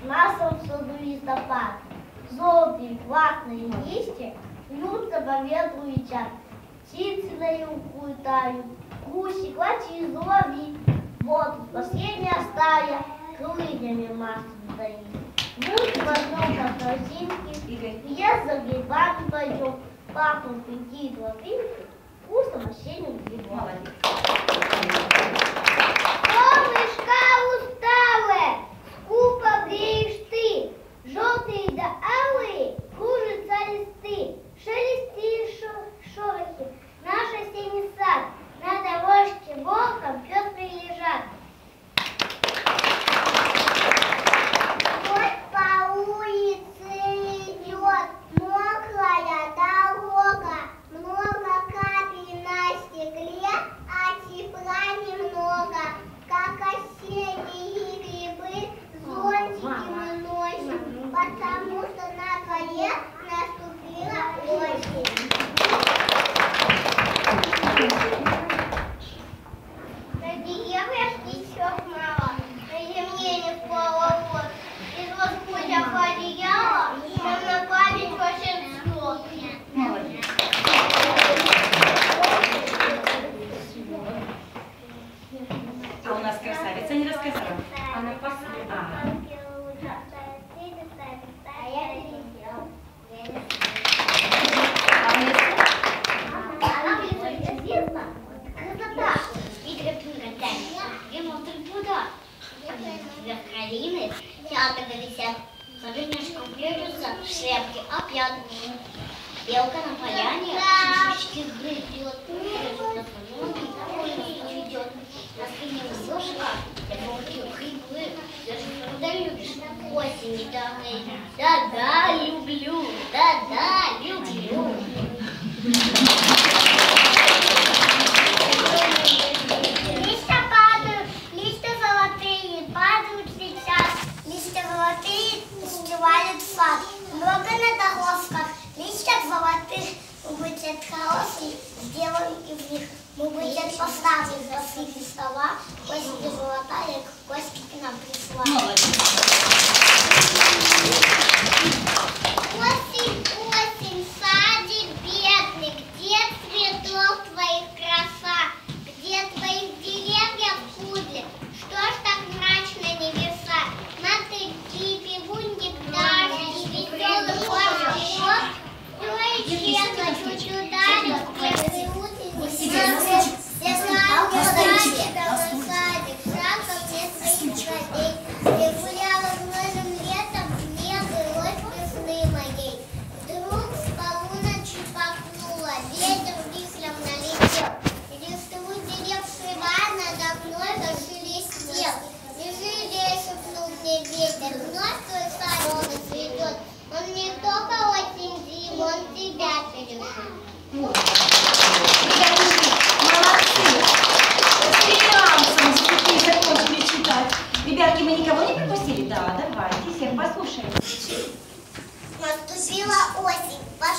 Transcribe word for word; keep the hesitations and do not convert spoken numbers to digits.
прекрасном саду листопад. Желтые красные листья вьются по ветру и летят. Птицы на юг улетают, гуси, квачи, зурови. Вот последняя стая крыльями машет вдали. Будь возьмем по корзинке, и я за грибами пойдем. Пахнут какие тропинки вкусом осенним грибом. Солнышко усталое, скупо греешь ты, желтые да алые кружатся листы, шелести шорохи, наш осенний сад, на дорожке волком пестрые лежат. Вот по улице идет мокрая дорога, много капель на стекле, а тепла немного, как осенние грибы, зонтики мы носим, потому что на дворе наступила осень. На деревьях ничего мало, на земле не впало. Из воскуля одеяла, нам на память волшебство. Молодец. А у нас красавица не рассказала. Она последняя. А. А я переделала. Она мне известна. Красота. Игорь Пинкотян. Ему три пуда. Вверх Карины, театр висят. Садынешком прячутся шляпки опять. Белка на поляне, шишечки грызет. На солнце идет. На спине ушка, я волки хриплы. Даже когда любишь осень, да-да, люблю, да-да, люблю. Листья падают, листья золотые, падают сейчас. Листья золотые устилают сад. Много на дорожках, листья золотых. Мы будет хороший, сделаем из них. Мы будем поставить красивые слова. Костя золотая, Костя к нам пришла. Осень, осень, садик бедный, где цветов твоих краса? Где твоих деревьев кудли? Что ж так мрачно небеса? На тыки, пивунник, даже и веселый город. Все исчезло, чуть ударил, первый утренний свет. Я знаю, садик, давно садик, шагом мне своих гостей. Я гуляла влажным летом, мне было весны моей. Вдруг с полуночи пахнуло, ветер вихрем налетел. Листву дерев шива надо мной зашелестел. Лежи, лей, шепнул мне ветер, вновь твой сад он цветет. Он не только осень, зиму, он тебя перешел. Молодцы! С стихи закончили читать. Ребятки, мы никого не пропустили? Да, давайте, всех послушаем. Наступила осень,